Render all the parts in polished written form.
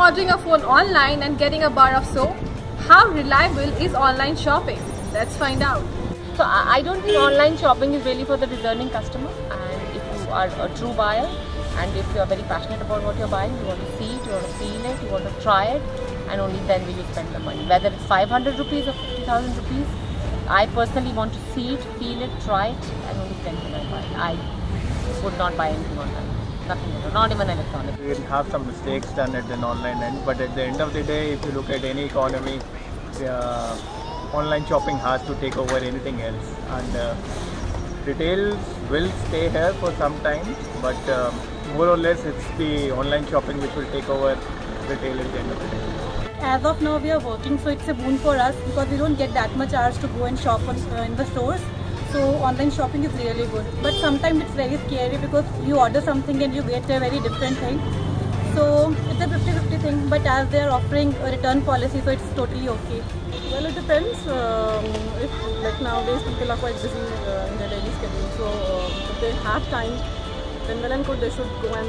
ordering a phone online and getting a bar of soap? How reliable is online shopping? Let's find out. So I don't think online shopping is really for the discerning customer, and if you are a true buyer and if you are very passionate about what you're buying, you want to see it, you want to feel it, you want to try it, and only then will you spend the money. Whether it's 500 rupees or 50,000 rupees, I personally want to see it, feel it, try it, and only then will I buy it. I would not buy anything online. Nothing at all, not even electronics. We will have some mistakes done at an online end, but at the end of the day, if you look at any economy, online shopping has to take over anything else, and retail will stay here for some time, but more or less it's the online shopping which will take over retail at the end of the day. As of now we are working, so it's a boon for us because we don't get that much hours to go and shop in the stores. So online shopping is really good, but sometimes it's very scary because you order something and you get a very different thing. So it's a 50-50 thing, but as they are offering a return policy, so it's totally okay. Well, it depends. If like nowadays people are quite busy in their daily schedule, so if they have time, then well and good they should go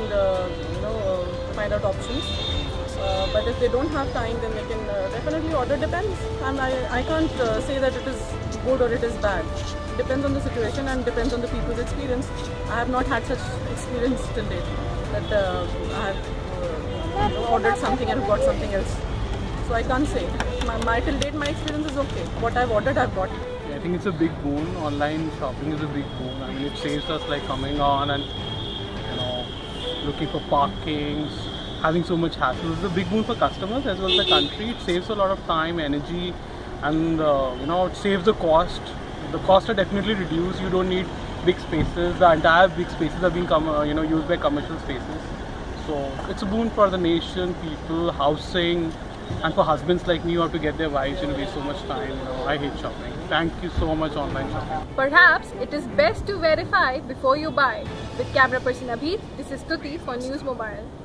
and find out options. But if they don't have time, then they can definitely order. Depends, and I can't say that it is good or it is bad. It depends on the situation and depends on the people's experience. I have not had such experience till date that I have ordered something and got something else. So I can't say. Till date, my experience is okay. What I've ordered, I've got. I think it's a big boon. Online shopping is a big boon. I mean, it saves us like coming on and looking for parkings, having so much hassle. It's a big boon for customers as well as the country. It saves a lot of time, energy, and it saves the cost. The costs are definitely reduced. You don't need big spaces. The entire big spaces are being used by commercial spaces. So it's a boon for the nation, people, housing, and for husbands like me who have to get their wives waste so much time. I hate shopping. Thank you so much, online shopping. Perhaps it is best to verify before you buy. With camera person Abhi, this is Stuti for News Mobile.